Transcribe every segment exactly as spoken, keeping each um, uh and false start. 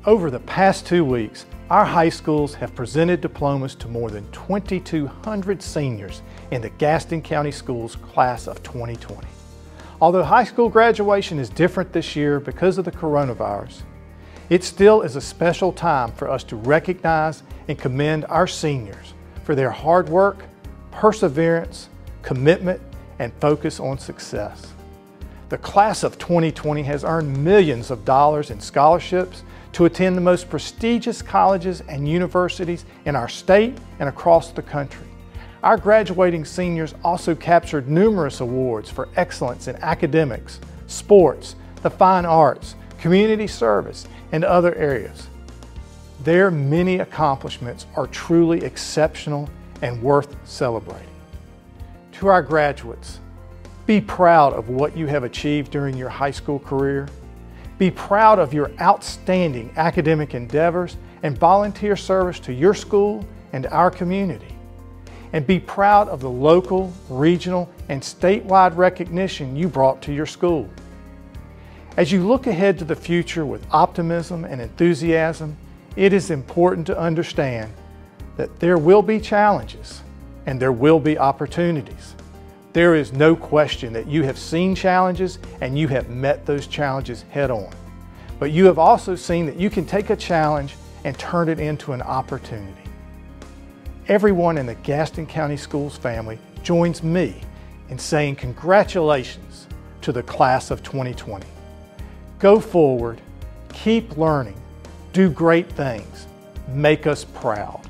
Over the past two weeks, our high schools have presented diplomas to more than twenty-two hundred seniors in the Gaston County Schools class of twenty twenty. Although high school graduation is different this year because of the coronavirus, it still is a special time for us to recognize and commend our seniors for their hard work, perseverance, commitment, and focus on success. The class of twenty twenty has earned millions of dollars in scholarships to attend the most prestigious colleges and universities in our state and across the country. Our graduating seniors also captured numerous awards for excellence in academics, sports, the fine arts, community service, and other areas. Their many accomplishments are truly exceptional and worth celebrating. To our graduates, be proud of what you have achieved during your high school career. Be proud of your outstanding academic endeavors and volunteer service to your school and our community. And be proud of the local, regional, and statewide recognition you brought to your school. As you look ahead to the future with optimism and enthusiasm, it is important to understand that there will be challenges and there will be opportunities. There is no question that you have seen challenges and you have met those challenges head on. But you have also seen that you can take a challenge and turn it into an opportunity. Everyone in the Gaston County Schools family joins me in saying congratulations to the class of twenty twenty. Go forward, keep learning, do great things, make us proud.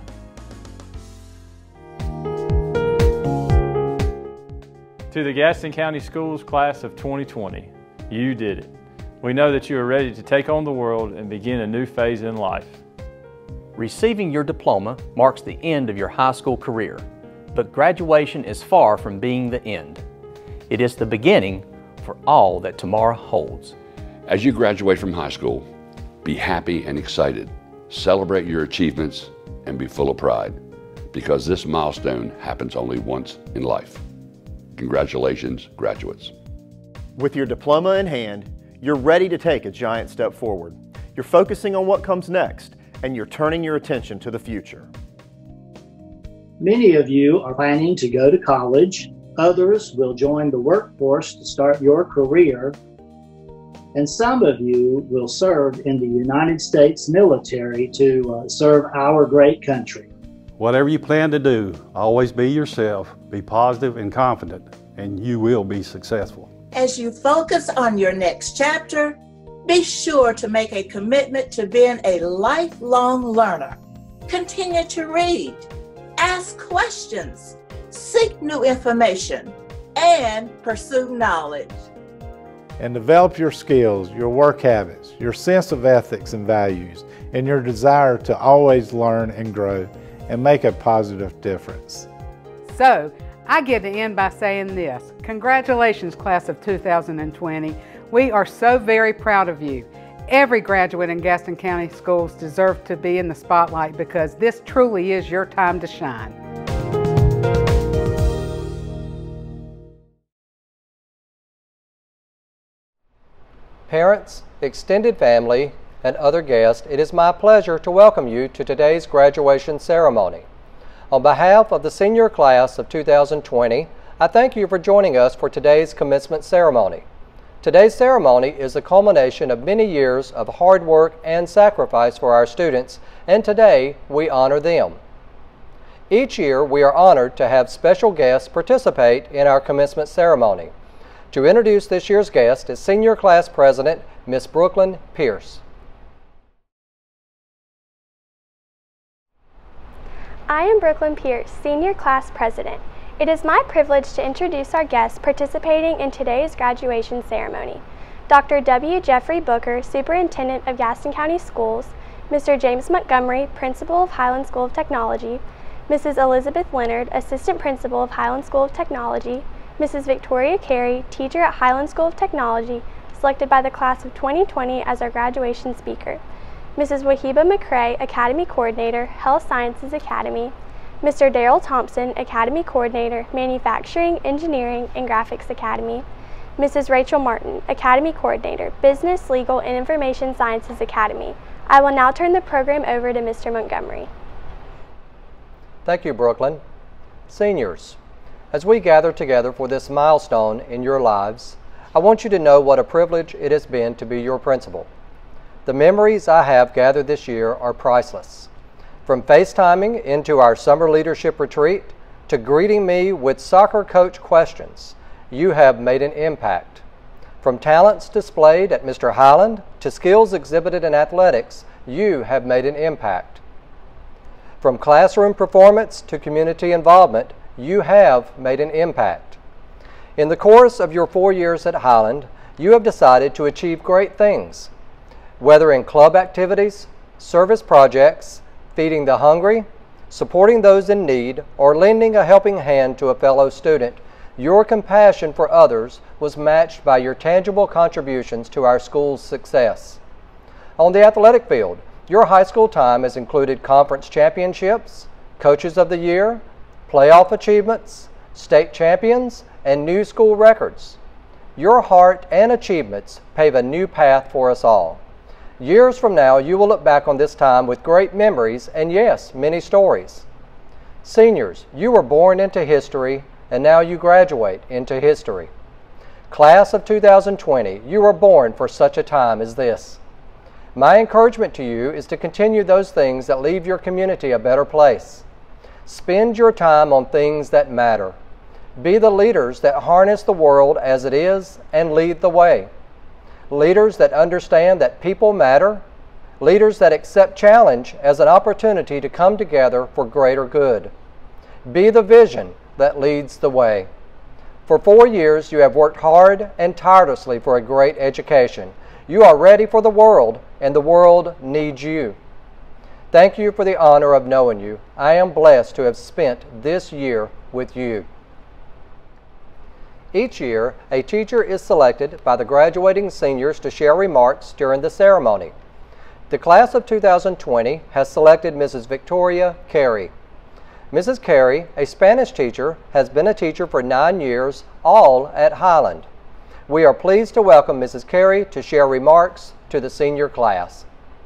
To the Gaston County Schools class of twenty twenty, you did it. We know that you are ready to take on the world and begin a new phase in life. Receiving your diploma marks the end of your high school career, but graduation is far from being the end. It is the beginning for all that tomorrow holds. As you graduate from high school, be happy and excited. Celebrate your achievements and be full of pride, because this milestone happens only once in life. Congratulations, graduates. With your diploma in hand, you're ready to take a giant step forward. You're focusing on what comes next, and you're turning your attention to the future. Many of you are planning to go to college. Others will join the workforce to start your career. And some of you will serve in the United States military to uh, serve our great country. Whatever you plan to do, always be yourself, be positive and confident, and you will be successful. As you focus on your next chapter, be sure to make a commitment to being a lifelong learner. Continue to read, ask questions, seek new information, and pursue knowledge. And develop your skills, your work habits, your sense of ethics and values, and your desire to always learn and grow and make a positive difference. So, I get to end by saying this. Congratulations, class of two thousand twenty. We are so very proud of you. Every graduate in Gaston County Schools deserves to be in the spotlight because this truly is your time to shine. Parents, extended family, and other guests, it is my pleasure to welcome you to today's graduation ceremony. On behalf of the senior class of two thousand twenty, I thank you for joining us for today's commencement ceremony. Today's ceremony is the culmination of many years of hard work and sacrifice for our students, and today we honor them. Each year we are honored to have special guests participate in our commencement ceremony. To introduce this year's guest is Senior Class President, Miss Brooklyn Pierce. I am Brooklyn Pierce, Senior Class President. It is my privilege to introduce our guests participating in today's graduation ceremony. Doctor W. Jeffrey Booker, Superintendent of Gaston County Schools, Mister James Montgomery, Principal of Highland School of Technology, Missus Elizabeth Leonard, Assistant Principal of Highland School of Technology, Missus Victoria Carey, Teacher at Highland School of Technology, selected by the class of twenty twenty as our graduation speaker, Missus Wahiba McCrae, Academy Coordinator, Health Sciences Academy, Mister Darrell Thompson, Academy Coordinator, Manufacturing, Engineering, and Graphics Academy, Missus Rachel Martin, Academy Coordinator, Business, Legal, and Information Sciences Academy, I will now turn the program over to Mister Montgomery. Thank you, Brooklyn. Seniors, as we gather together for this milestone in your lives, I want you to know what a privilege it has been to be your principal. The memories I have gathered this year are priceless. From FaceTiming into our summer leadership retreat to greeting me with soccer coach questions, you have made an impact. From talents displayed at Mister Highland to skills exhibited in athletics, you have made an impact. From classroom performance to community involvement, you have made an impact. In the course of your four years at Highland, you have decided to achieve great things, whether in club activities, service projects, feeding the hungry, supporting those in need, or lending a helping hand to a fellow student. Your compassion for others was matched by your tangible contributions to our school's success. On the athletic field, your high school time has included conference championships, coaches of the year, playoff achievements, state champions, and new school records. Your heart and achievements pave a new path for us all. Years from now, you will look back on this time with great memories and, yes, many stories. Seniors, you were born into history, and now you graduate into history. Class of two thousand twenty, you were born for such a time as this. My encouragement to you is to continue those things that leave your community a better place. Spend your time on things that matter. Be the leaders that harness the world as it is and lead the way. Leaders that understand that people matter. Leaders that accept challenge as an opportunity to come together for greater good. Be the vision that leads the way. For four years, you have worked hard and tirelessly for a great education. You are ready for the world, and the world needs you. Thank you for the honor of knowing you. I am blessed to have spent this year with you. Each year, a teacher is selected by the graduating seniors to share remarks during the ceremony. The class of two thousand twenty has selected Missus Victoria Carey. Missus Carey, a Spanish teacher, has been a teacher for nine years, all at Highland. We are pleased to welcome Missus Carey to share remarks to the senior class.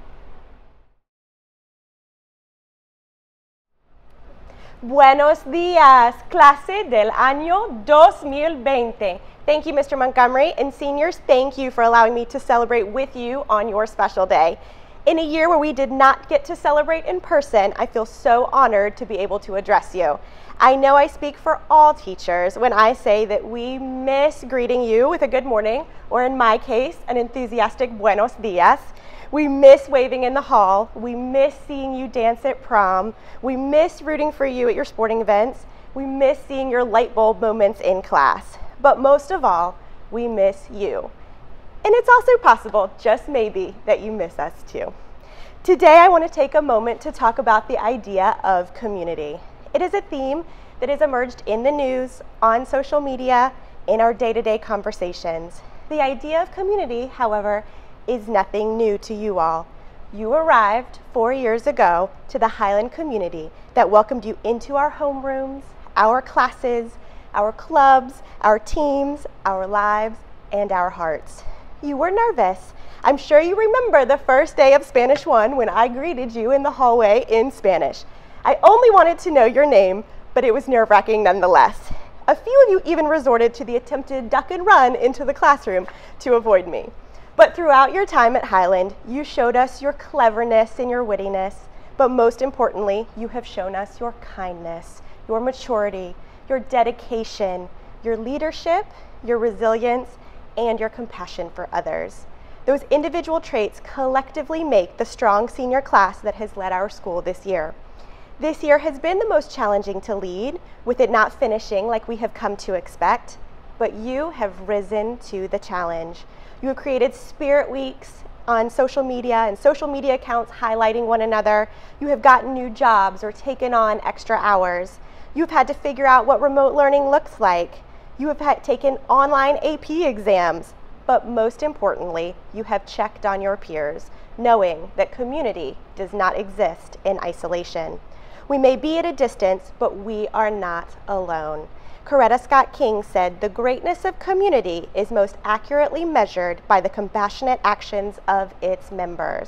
Buenos días, clase del año dos mil veinte. Thank you, Mister Montgomery, and seniors, thank you for allowing me to celebrate with you on your special day. In a year where we did not get to celebrate in person, I feel so honored to be able to address you. I know I speak for all teachers when I say that we miss greeting you with a good morning, or in my case, an enthusiastic buenos dias. We miss waving in the hall. We miss seeing you dance at prom. We miss rooting for you at your sporting events. We miss seeing your light bulb moments in class. But most of all, we miss you. And it's also possible, just maybe, that you miss us too. Today, I want to take a moment to talk about the idea of community. It is a theme that has emerged in the news, on social media, in our day-to-day conversations. The idea of community, however, is nothing new to you all. You arrived four years ago to the Highland community that welcomed you into our homerooms, our classes, our clubs, our teams, our lives, and our hearts. You were nervous. I'm sure you remember the first day of Spanish one when I greeted you in the hallway in Spanish. I only wanted to know your name, but it was nerve-wracking nonetheless. A few of you even resorted to the attempted duck and run into the classroom to avoid me. But throughout your time at Highland, you showed us your cleverness and your wittiness, but most importantly, you have shown us your kindness, your maturity, your dedication, your leadership, your resilience, and your compassion for others. Those individual traits collectively make the strong senior class that has led our school this year. This year has been the most challenging to lead, with it not finishing like we have come to expect, but you have risen to the challenge. You have created spirit weeks on social media and social media accounts highlighting one another. You have gotten new jobs or taken on extra hours. You've had to figure out what remote learning looks like. You have had taken online A P exams, but most importantly, you have checked on your peers, knowing that community does not exist in isolation. We may be at a distance, but we are not alone. Coretta Scott King said, "The greatness of community is most accurately measured by the compassionate actions of its members."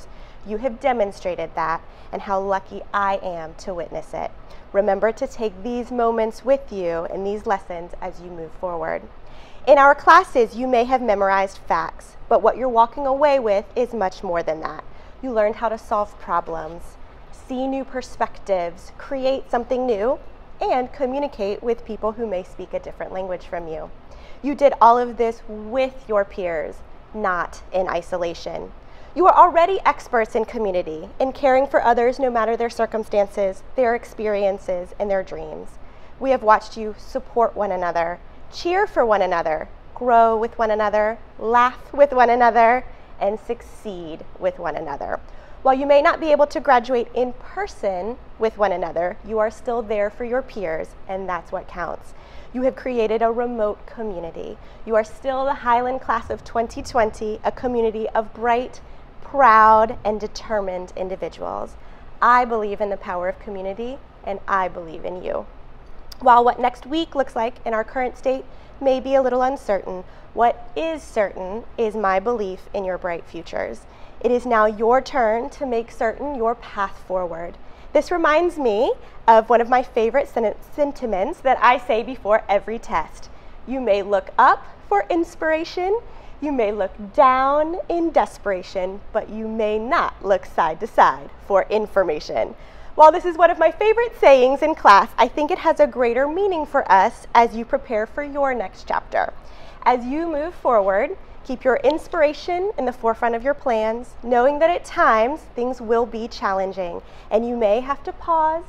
You have demonstrated that, and how lucky I am to witness it. Remember to take these moments with you and these lessons as you move forward. In our classes, you may have memorized facts, but what you're walking away with is much more than that. You learned how to solve problems, see new perspectives, create something new, and communicate with people who may speak a different language from you. You did all of this with your peers, not in isolation. You are already experts in community, in caring for others no matter their circumstances, their experiences, and their dreams. We have watched you support one another, cheer for one another, grow with one another, laugh with one another, and succeed with one another. While you may not be able to graduate in person with one another, you are still there for your peers, and that's what counts. You have created a remote community. You are still the Highland class of twenty twenty, a community of bright, proud, and determined individuals. I believe in the power of community, and I believe in you. While what next week looks like in our current state may be a little uncertain, what is certain is my belief in your bright futures. It is now your turn to make certain your path forward. This reminds me of one of my favorite sentiments that I say before every test. You may look up for inspiration, you may look down in desperation, but you may not look side to side for information. While this is one of my favorite sayings in class, I think it has a greater meaning for us as you prepare for your next chapter. As you move forward, keep your inspiration in the forefront of your plans, knowing that at times things will be challenging and you may have to pause,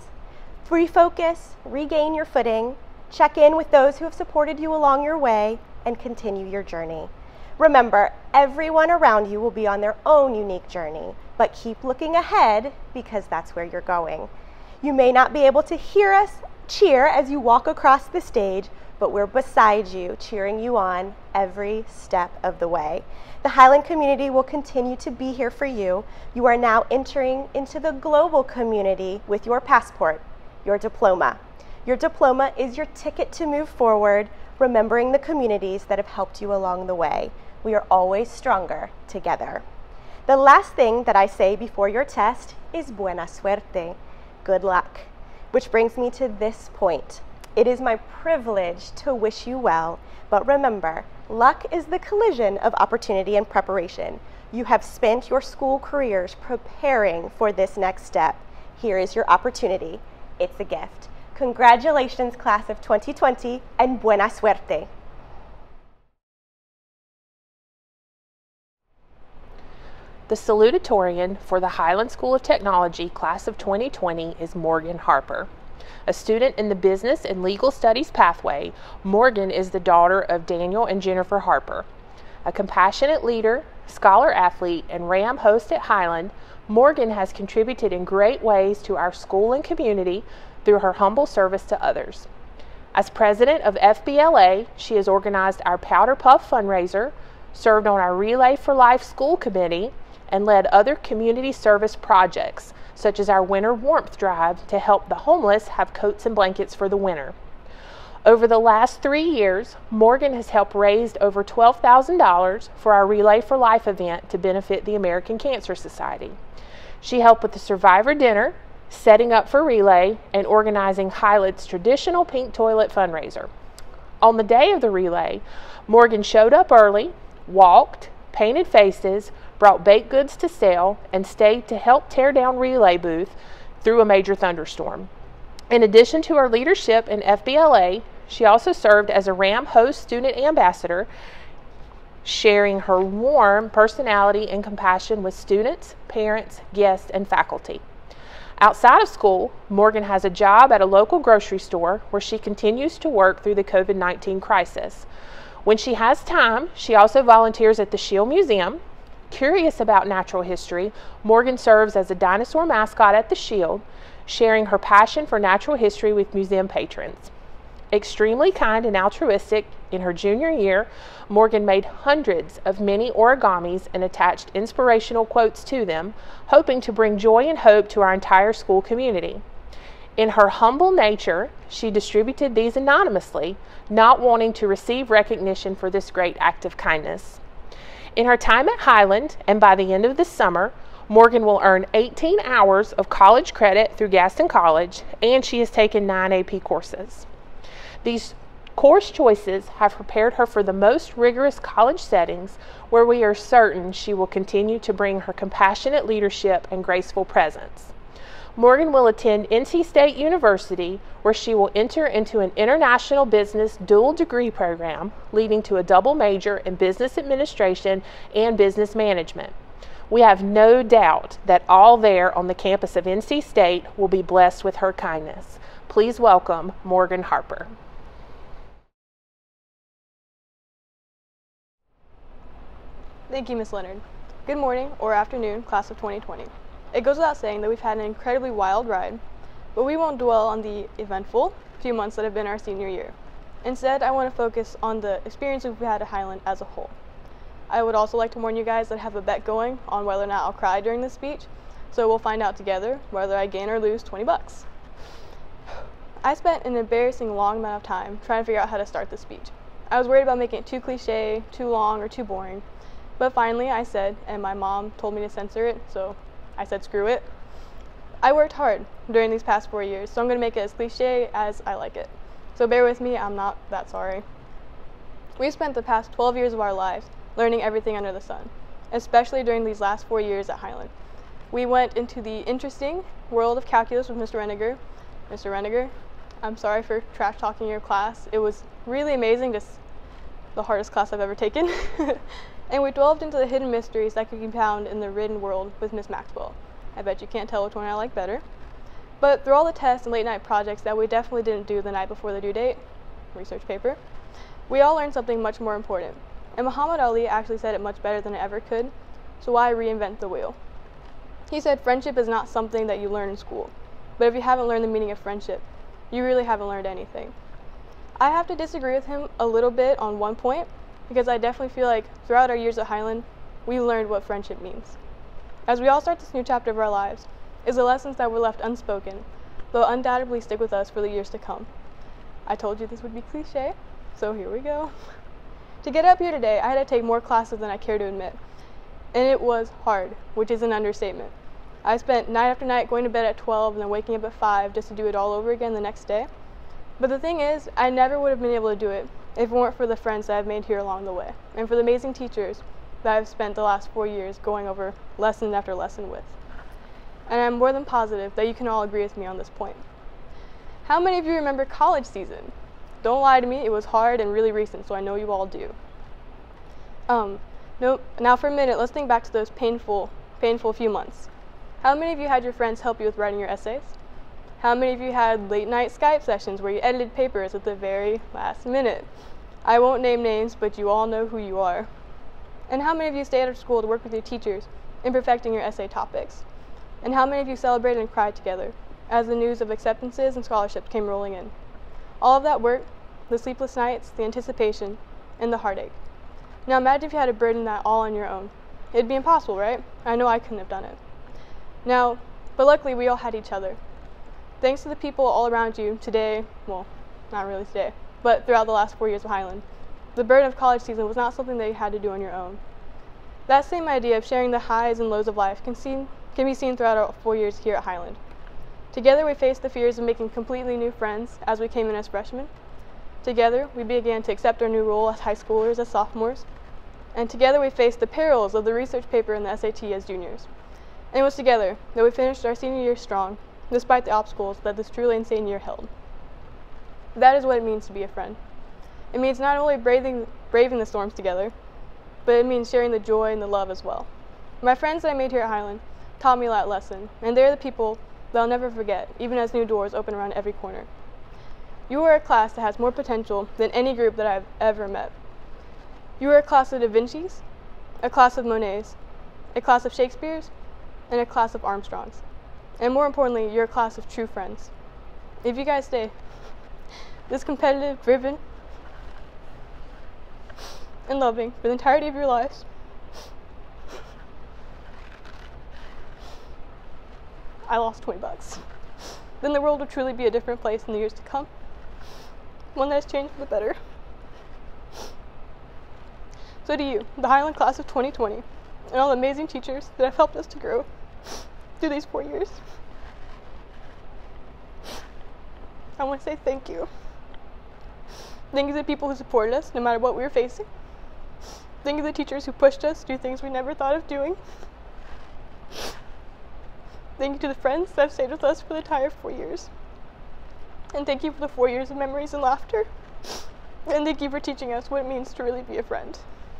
refocus, regain your footing, check in with those who have supported you along your way, and continue your journey. Remember, everyone around you will be on their own unique journey, but keep looking ahead because that's where you're going. You may not be able to hear us cheer as you walk across the stage, but we're beside you, cheering you on every step of the way. The Highland community will continue to be here for you. You are now entering into the global community with your passport, your diploma. Your diploma is your ticket to move forward, remembering the communities that have helped you along the way. We are always stronger together. The last thing that I say before your test is buena suerte, good luck, which brings me to this point. It is my privilege to wish you well, but remember, luck is the collision of opportunity and preparation. You have spent your school careers preparing for this next step. Here is your opportunity. It's a gift. Congratulations, class of twenty twenty, and buena suerte. The salutatorian for the Highland School of Technology class of twenty twenty is Morgan Harper. A student in the Business and Legal Studies pathway, Morgan is the daughter of Daniel and Jennifer Harper. A compassionate leader, scholar athlete, and RAM host at Highland, Morgan has contributed in great ways to our school and community through her humble service to others. As president of F B L A, she has organized our Powder Puff fundraiser, served on our Relay for Life school committee, and led other community service projects, such as our winter warmth drive to help the homeless have coats and blankets for the winter. Over the last three years, Morgan has helped raise over twelve thousand dollars for our Relay for Life event to benefit the American Cancer Society. She helped with the Survivor Dinner, setting up for Relay, and organizing Highland's traditional pink toilet fundraiser. On the day of the Relay, Morgan showed up early, walked, painted faces, brought baked goods to sell, and stayed to help tear down Relay booth through a major thunderstorm. In addition to her leadership in F B L A, she also served as a RAM host student ambassador, sharing her warm personality and compassion with students, parents, guests, and faculty. Outside of school, Morgan has a job at a local grocery store where she continues to work through the COVID nineteen crisis. When she has time, she also volunteers at the Shield Museum. Curious about natural history, Morgan serves as a dinosaur mascot at the Shield, sharing her passion for natural history with museum patrons. Extremely kind and altruistic, in her junior year, Morgan made hundreds of mini origamis and attached inspirational quotes to them, hoping to bring joy and hope to our entire school community. In her humble nature, she distributed these anonymously, not wanting to receive recognition for this great act of kindness. In her time at Highland, and by the end of the summer, Morgan will earn eighteen hours of college credit through Gaston College, and she has taken nine A P courses. These course choices have prepared her for the most rigorous college settings where we are certain she will continue to bring her compassionate leadership and graceful presence. Morgan will attend N C State University, where she will enter into an international business dual degree program, leading to a double major in business administration and business management. We have no doubt that all there on the campus of N C State will be blessed with her kindness. Please welcome Morgan Harper. Thank you, Miz Leonard. Good morning or afternoon, class of twenty twenty. It goes without saying that we've had an incredibly wild ride, but we won't dwell on the eventful few months that have been our senior year. Instead, I want to focus on the experiences we've had at Highland as a whole. I would also like to warn you guys that I have a bet going on whether or not I'll cry during this speech, so we'll find out together whether I gain or lose twenty bucks. I spent an embarrassing long amount of time trying to figure out how to start this speech. I was worried about making it too cliche, too long, or too boring. But finally I said, and my mom told me to censor it, so I said screw it. I worked hard during these past four years, so I'm going to make it as cliche as I like it. So bear with me, I'm not that sorry. We've spent the past twelve years of our lives learning everything under the sun, especially during these last four years at Highland. We went into the interesting world of calculus with Mister Reniger. Mister Reniger, I'm sorry for trash talking your class. It was really amazing, just the hardest class I've ever taken. And we delved into the hidden mysteries that could be found in the written world with Miss Maxwell. I bet you can't tell which one I like better. But through all the tests and late night projects that we definitely didn't do the night before the due date, research paper, we all learned something much more important. And Muhammad Ali actually said it much better than I ever could, so why reinvent the wheel? He said friendship is not something that you learn in school, but if you haven't learned the meaning of friendship, you really haven't learned anything. I have to disagree with him a little bit on one point, because I definitely feel like throughout our years at Highland, we learned what friendship means. As we all start this new chapter of our lives, is the lessons that were left unspoken, but will undoubtedly stick with us for the years to come. I told you this would be cliche, so here we go. To get up here today, I had to take more classes than I care to admit, and it was hard, which is an understatement. I spent night after night going to bed at twelve and then waking up at five just to do it all over again the next day. But the thing is, I never would have been able to do it if it weren't for the friends that I've made here along the way, and for the amazing teachers that I've spent the last four years going over lesson after lesson with. And I'm more than positive that you can all agree with me on this point. How many of you remember college season? Don't lie to me, it was hard and really recent, so I know you all do. Um, no, now for a minute, let's think back to those painful, painful few months. How many of you had your friends help you with writing your essays? How many of you had late night Skype sessions where you edited papers at the very last minute? I won't name names, but you all know who you are. And how many of you stayed after school to work with your teachers in perfecting your essay topics? And how many of you celebrated and cried together as the news of acceptances and scholarships came rolling in? All of that work, the sleepless nights, the anticipation, and the heartache. Now imagine if you had to burden that all on your own. It'd be impossible, right? I know I couldn't have done it. Now, but luckily we all had each other. Thanks to the people all around you today, well, not really today, but throughout the last four years of Highland, the burden of college season was not something that you had to do on your own. That same idea of sharing the highs and lows of life can, see, can be seen throughout our four years here at Highland. Together we faced the fears of making completely new friends as we came in as freshmen. Together we began to accept our new role as high schoolers as sophomores. And together we faced the perils of the research paper and the S A T as juniors. And it was together that we finished our senior year strong, despite the obstacles that this truly insane year held. That is what it means to be a friend. It means not only braving, braving the storms together, but it means sharing the joy and the love as well. My friends that I made here at Highland taught me that lesson, and they're the people that I'll never forget, even as new doors open around every corner. You are a class that has more potential than any group that I've ever met. You are a class of Da Vinci's, a class of Monet's, a class of Shakespeare's, and a class of Armstrongs. And more importantly, you're a class of true friends. If you guys stay this competitive, driven, and loving for the entirety of your lives, I lost twenty bucks. Then the world will truly be a different place in the years to come. One that has changed for the better. So to you, the Highland class of twenty twenty, and all the amazing teachers that have helped us to grow, through these four years. I want to say thank you. Thank you to the people who supported us, no matter what we were facing. Thank you to the teachers who pushed us to do things we never thought of doing. Thank you to the friends that have stayed with us for the entire four years. And thank you for the four years of memories and laughter. And thank you for teaching us what it means to really be a friend.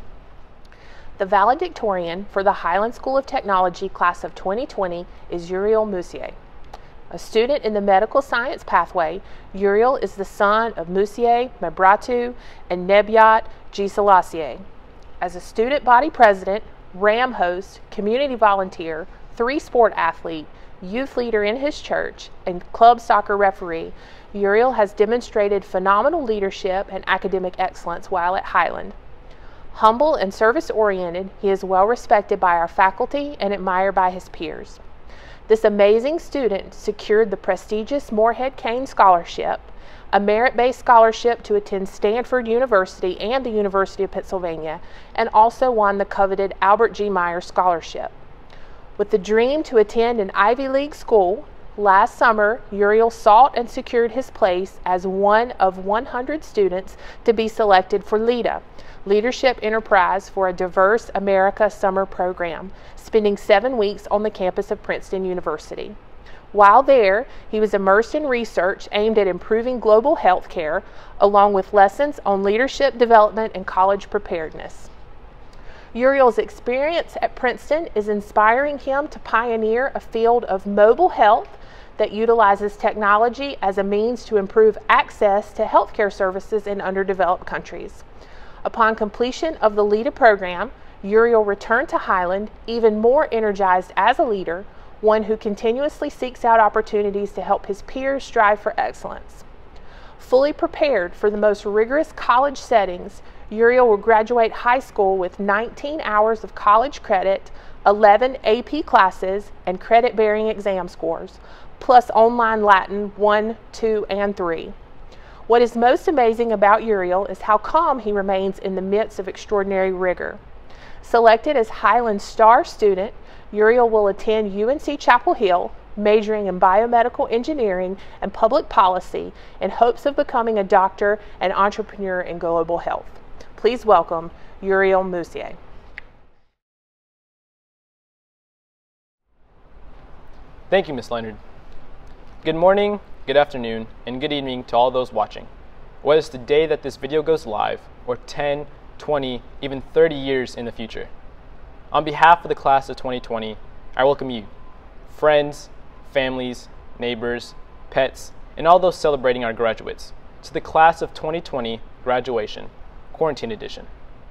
The valedictorian for the Highland School of Technology class of twenty twenty is Uriel Moussier. A student in the medical science pathway, Uriel is the son of Moussier Mebratu and Nebiat G. Selassie. As a student body president, RAM host, community volunteer, three-sport athlete, youth leader in his church, and club soccer referee, Uriel has demonstrated phenomenal leadership and academic excellence while at Highland. Humble and service-oriented, he is well respected by our faculty and admired by his peers. This amazing student secured the prestigious Moorhead Cain Scholarship, a merit-based scholarship to attend Stanford University and the University of Pennsylvania, and also won the coveted Albert G. Meyer Scholarship. With the dream to attend an Ivy League school, last summer, Uriel sought and secured his place as one of one hundred students to be selected for LEADA, Leadership Enterprise for a Diverse America Summer Program, spending seven weeks on the campus of Princeton University. While there, he was immersed in research aimed at improving global health care, along with lessons on leadership development and college preparedness. Uriel's experience at Princeton is inspiring him to pioneer a field of mobile health that utilizes technology as a means to improve access to healthcare services in underdeveloped countries. Upon completion of the LEADA program, Uriel returned to Highland even more energized as a leader, one who continuously seeks out opportunities to help his peers strive for excellence. Fully prepared for the most rigorous college settings, Uriel will graduate high school with nineteen hours of college credit, eleven A P classes, and credit-bearing exam scores, plus online Latin one, two, and three. What is most amazing about Uriel is how calm he remains in the midst of extraordinary rigor. Selected as Highland's star student, Uriel will attend U N C Chapel Hill, majoring in biomedical engineering and public policy in hopes of becoming a doctor and entrepreneur in global health. Please welcome Uriel Moussier. Thank you, Miz Leonard. Good morning, good afternoon, and good evening to all those watching. Whether it's the day that this video goes live, or ten, twenty, even thirty years in the future. On behalf of the class of twenty twenty, I welcome you, friends, families, neighbors, pets, and all those celebrating our graduates, to the class of twenty twenty graduation, Quarantine Edition.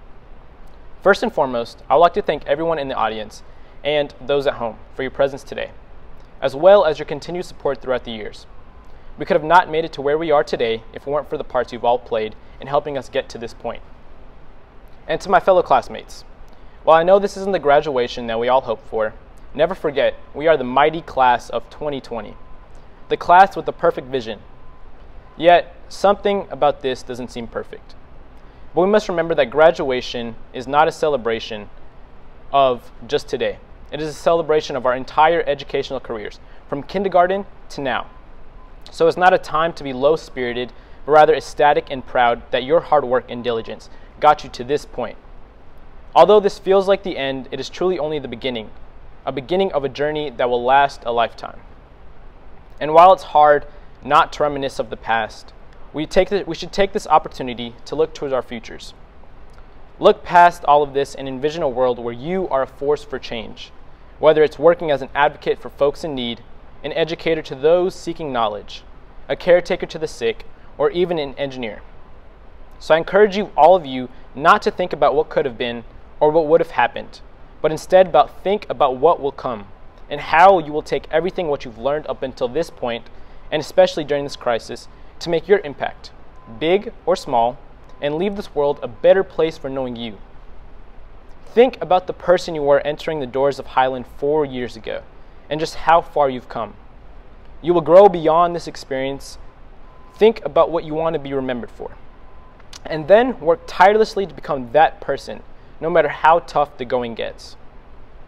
First and foremost, I would like to thank everyone in the audience and those at home for your presence today, as well as your continued support throughout the years. We could have not made it to where we are today if it weren't for the parts you've all played in helping us get to this point. And to my fellow classmates, while I know this isn't the graduation that we all hope for, never forget we are the mighty class of twenty twenty, the class with the perfect vision. Yet, something about this doesn't seem perfect. But we must remember that graduation is not a celebration of just today. It is a celebration of our entire educational careers, from kindergarten to now. So it's not a time to be low-spirited, but rather ecstatic and proud that your hard work and diligence got you to this point. Although this feels like the end, it is truly only the beginning, a beginning of a journey that will last a lifetime. And while it's hard not to reminisce of the past, we, take the, we should take this opportunity to look towards our futures. Look past all of this and envision a world where you are a force for change, whether it's working as an advocate for folks in need, an educator to those seeking knowledge, a caretaker to the sick, or even an engineer. So I encourage you, all of you, not to think about what could have been or what would have happened, but instead about think about what will come and how you will take everything what you've learned up until this point, and especially during this crisis, to make your impact, big or small, and leave this world a better place for knowing you. Think about the person you were entering the doors of Highland four years ago, and just how far you've come. You will grow beyond this experience. Think about what you want to be remembered for, and then work tirelessly to become that person, no matter how tough the going gets.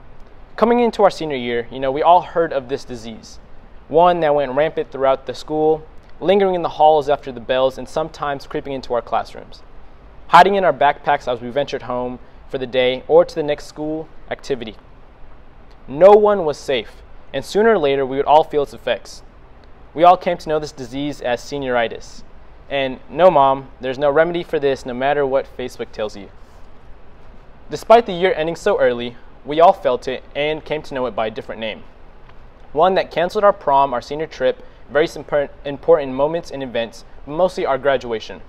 Coming into our senior year, you know, we all heard of this disease, one that went rampant throughout the school, lingering in the halls after the bells, and sometimes creeping into our classrooms, hiding in our backpacks as we ventured home for the day or to the next school activity. No one was safe, and sooner or later we would all feel its effects. We all came to know this disease as senioritis. And no, Mom, there's no remedy for this no matter what Facebook tells you. Despite the year ending so early, we all felt it and came to know it by a different name. One that canceled our prom, our senior trip, very important moments and events, but mostly our graduation.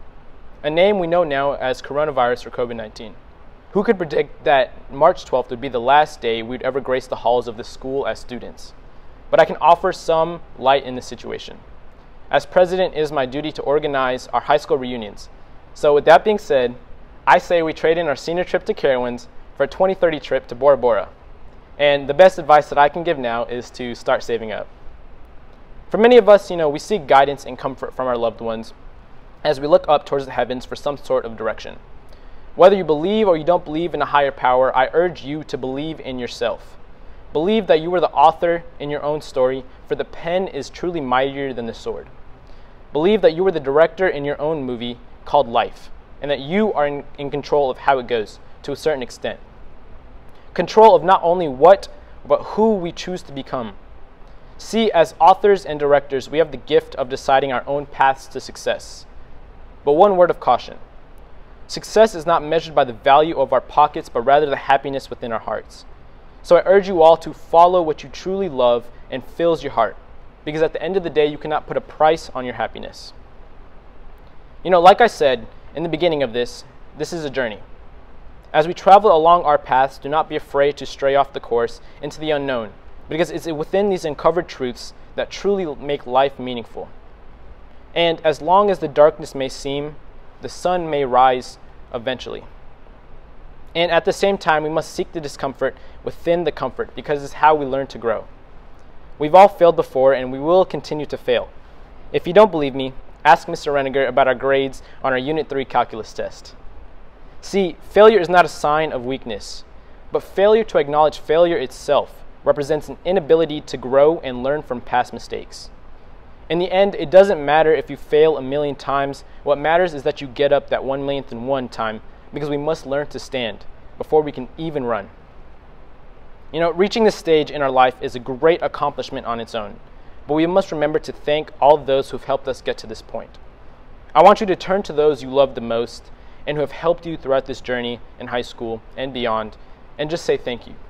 A name we know now as coronavirus or COVID nineteen. Who could predict that March twelfth would be the last day we'd ever grace the halls of the school as students? But I can offer some light in this situation. As president, it is my duty to organize our high school reunions. So with that being said, I say we trade in our senior trip to Carowinds for a twenty thirty trip to Bora Bora. And the best advice that I can give now is to start saving up. For many of us, you know, we seek guidance and comfort from our loved ones as we look up towards the heavens for some sort of direction. Whether you believe or you don't believe in a higher power, I urge you to believe in yourself. Believe that you are the author in your own story, for the pen is truly mightier than the sword. Believe that you are the director in your own movie called life, and that you are in, in control of how it goes to a certain extent. Control of not only what, but who we choose to become. See, as authors and directors, we have the gift of deciding our own paths to success. But one word of caution. Success is not measured by the value of our pockets, but rather the happiness within our hearts. So I urge you all to follow what you truly love and fills your heart, because at the end of the day, you cannot put a price on your happiness. You know, like I said in the beginning of this, this is a journey. As we travel along our paths, do not be afraid to stray off the course into the unknown, because it's within these uncovered truths that truly make life meaningful. And as long as the darkness may seem, the sun may rise eventually. And at the same time, we must seek the discomfort within the comfort, because it's how we learn to grow. We've all failed before, and we will continue to fail. If you don't believe me, ask Mister Reniger about our grades on our Unit three Calculus test. See, failure is not a sign of weakness, but failure to acknowledge failure itself represents an inability to grow and learn from past mistakes. In the end, it doesn't matter if you fail a million times. What matters is that you get up that one millionth and one time, because we must learn to stand before we can even run. You know, reaching this stage in our life is a great accomplishment on its own, but we must remember to thank all those who have helped us get to this point. I want you to turn to those you love the most and who have helped you throughout this journey in high school and beyond, and just say thank you.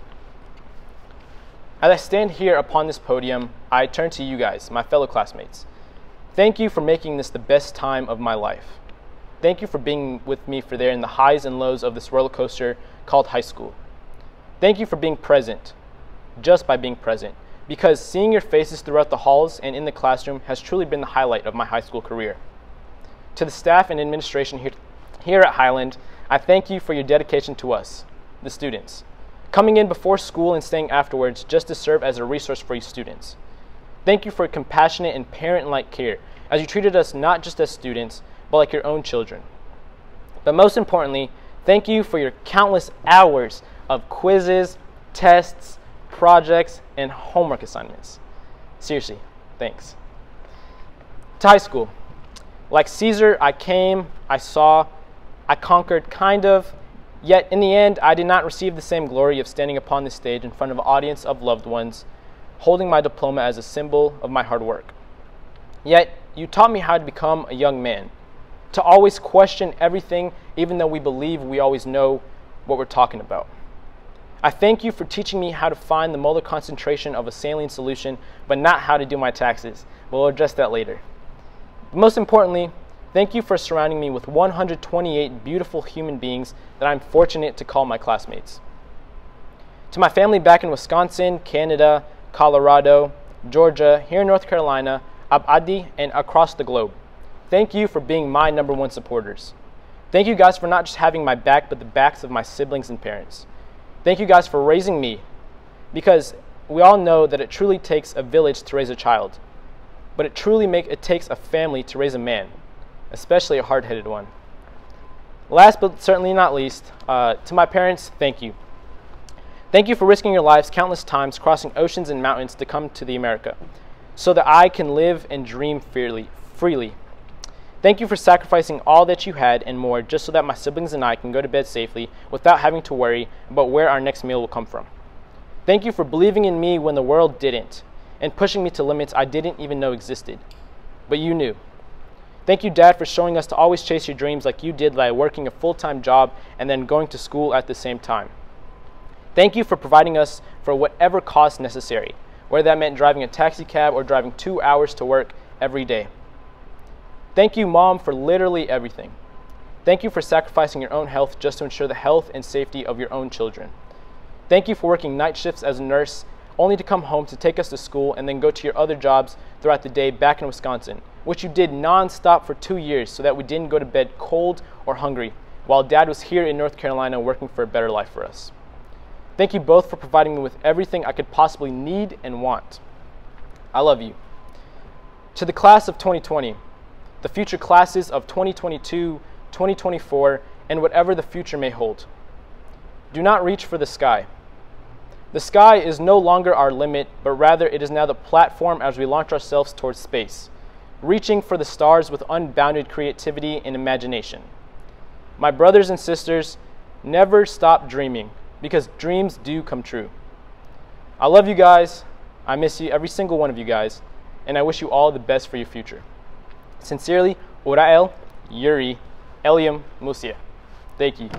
As I stand here upon this podium, I turn to you guys, my fellow classmates. Thank you for making this the best time of my life. Thank you for being with me for there in the highs and lows of this roller coaster called high school. Thank you for being present, just by being present, because seeing your faces throughout the halls and in the classroom has truly been the highlight of my high school career. To the staff and administration here, here at Highland, I thank you for your dedication to us, the students, coming in before school and staying afterwards just to serve as a resource for you students. Thank you for your compassionate and parent-like care, as you treated us not just as students, but like your own children. But most importantly, thank you for your countless hours of quizzes, tests, projects, and homework assignments. Seriously, thanks. To high school. Like Caesar, I came, I saw, I conquered, kind of, yet in the end, I did not receive the same glory of standing upon the stage in front of an audience of loved ones, holding my diploma as a symbol of my hard work. Yet, you taught me how to become a young man, to always question everything, even though we believe we always know what we're talking about. I thank you for teaching me how to find the molar concentration of a saline solution, but not how to do my taxes. We'll address that later. But most importantly, thank you for surrounding me with one hundred twenty-eight beautiful human beings that I'm fortunate to call my classmates. To my family back in Wisconsin, Canada, Colorado, Georgia, here in North Carolina, Abadi, and across the globe, thank you for being my number one supporters. Thank you guys for not just having my back, but the backs of my siblings and parents. Thank you guys for raising me, because we all know that it truly takes a village to raise a child, but it truly make, it takes a family to raise a man, especially a hard-headed one. Last but certainly not least, uh, to my parents, thank you. Thank you for risking your lives countless times, crossing oceans and mountains to come to the America, so that I can live and dream freely. freely. Thank you for sacrificing all that you had and more just so that my siblings and I can go to bed safely without having to worry about where our next meal will come from. Thank you for believing in me when the world didn't, and pushing me to limits I didn't even know existed. But you knew. Thank you, Dad, for showing us to always chase your dreams like you did by working a full-time job and then going to school at the same time. Thank you for providing us for whatever cost necessary, whether that meant driving a taxi cab or driving two hours to work every day. Thank you, Mom, for literally everything. Thank you for sacrificing your own health just to ensure the health and safety of your own children. Thank you for working night shifts as a nurse, only to come home to take us to school and then go to your other jobs throughout the day back in Wisconsin, which you did non-stop for two years so that we didn't go to bed cold or hungry, while Dad was here in North Carolina working for a better life for us. Thank you both for providing me with everything I could possibly need and want. I love you. To the class of twenty twenty, the future classes of twenty twenty-two, twenty twenty-four, and whatever the future may hold, do not reach for the sky. The sky is no longer our limit, but rather it is now the platform as we launch ourselves towards space, reaching for the stars with unbounded creativity and imagination. My brothers and sisters, never stop dreaming, because dreams do come true. I love you guys. I miss you, every single one of you guys, and I wish you all the best for your future. Sincerely, Urael, Yuri, Eliam, Musia. Thank you.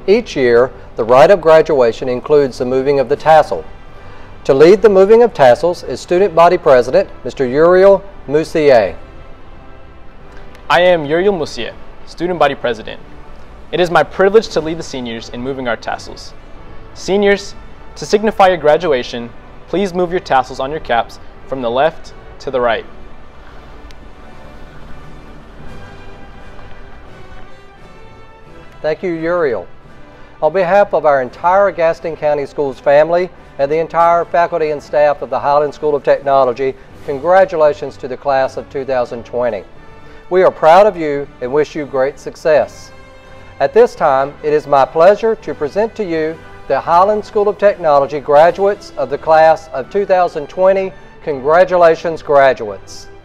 Each year, the rite of graduation includes the moving of the tassel. To lead the moving of tassels is Student Body President, Mister Uriel Moussier. I am Uriel Moussier, Student Body President. It is my privilege to lead the seniors in moving our tassels. Seniors, to signify your graduation, please move your tassels on your caps from the left to the right. Thank you, Uriel. On behalf of our entire Gaston County Schools family and the entire faculty and staff of the Highland School of Technology, congratulations to the class of two thousand twenty. We are proud of you and wish you great success. At this time, it is my pleasure to present to you the Highland School of Technology graduates of the class of two thousand twenty. Congratulations, graduates.